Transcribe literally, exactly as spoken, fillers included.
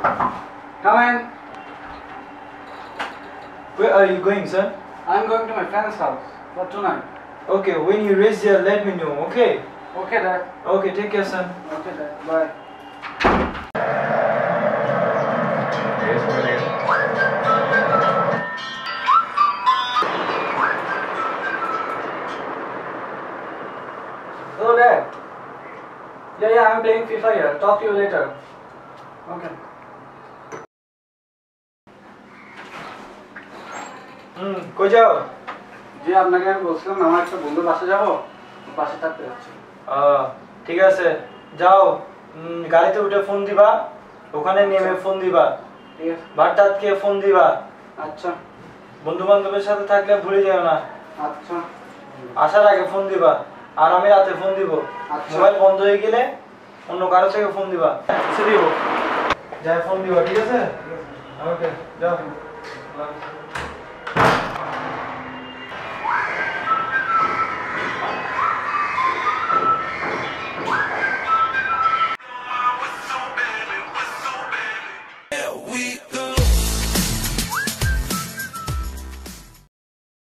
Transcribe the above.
Come in. Where are you going, sir? I'm going to my friend's house for tonight. Okay, when you reach there, let me know, okay? Okay, Dad. Okay, take care, son. Okay, Dad. Bye. Hello, Dad. Yeah, yeah, I'm playing FIFA here. Talk to you later. Okay. হুম কই যাও? জি আপনাকে আমি বলছিলাম আমার একটা বন্ধুর বাসা যাব, বাসে থাকতে যাচ্ছি। আহ, ঠিক আছে যাও, উম, গাড়িতে উঠে ফোন দিবা, ওখানে নেমে ফোন দিবা, ঠিক আছে। ভাতটাতকে ফোন দিবা। আচ্ছা বন্ধু বান্ধবের সাথে থাকলে ভুলে যাও না। আচ্ছা আসার আগে ফোন দিবা, আর আমি রাতে ফোন দিব। আচ্ছা। মোবাইল বন্ধ হয়ে গেলে অন্য কারো থেকে ফোন দিবা। এসে দিব, যাই ফোন দিবা, ঠিক আছে? ওকে যাও।